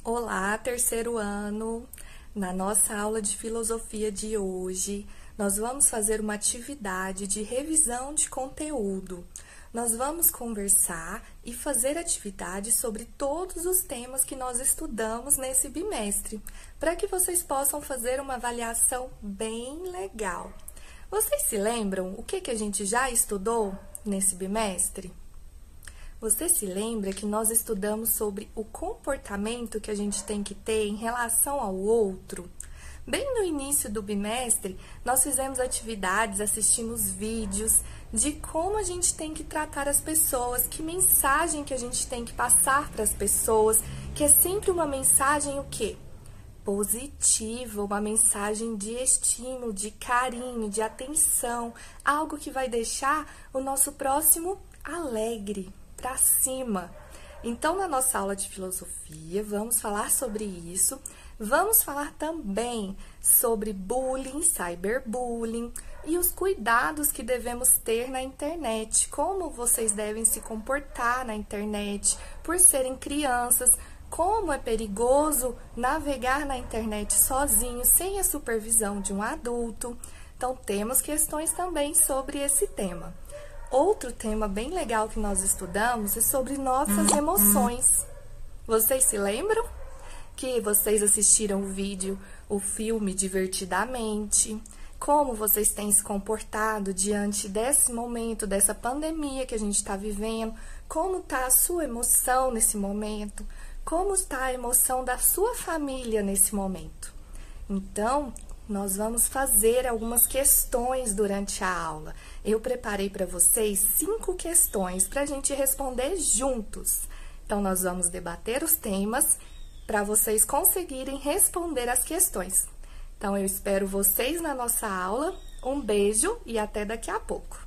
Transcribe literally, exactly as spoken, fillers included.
Olá, terceiro ano! Na nossa aula de filosofia de hoje, nós vamos fazer uma atividade de revisão de conteúdo. Nós vamos conversar e fazer atividades sobre todos os temas que nós estudamos nesse bimestre, para que vocês possam fazer uma avaliação bem legal. Vocês se lembram o que, que a gente já estudou nesse bimestre? Você se lembra que nós estudamos sobre o comportamento que a gente tem que ter em relação ao outro? Bem no início do bimestre, nós fizemos atividades, assistimos vídeos de como a gente tem que tratar as pessoas, que mensagem que a gente tem que passar para as pessoas, que é sempre uma mensagem o quê? Positiva, uma mensagem de estímulo, de carinho, de atenção, algo que vai deixar o nosso próximo alegre, para cima. Então, na nossa aula de filosofia, vamos falar sobre isso. Vamos falar também sobre bullying, cyberbullying e os cuidados que devemos ter na internet, como vocês devem se comportar na internet por serem crianças, como é perigoso navegar na internet sozinho, sem a supervisão de um adulto. Então, temos questões também sobre esse tema. Outro tema bem legal que nós estudamos é sobre nossas emoções. Vocês se lembram que vocês assistiram o vídeo, o filme Divertidamente? Como vocês têm se comportado diante desse momento, dessa pandemia que a gente está vivendo? Como está a sua emoção nesse momento? Como está a emoção da sua família nesse momento? Então, nós vamos fazer algumas questões durante a aula. Eu preparei para vocês cinco questões para a gente responder juntos. Então, nós vamos debater os temas para vocês conseguirem responder as questões. Então, eu espero vocês na nossa aula. Um beijo e até daqui a pouco.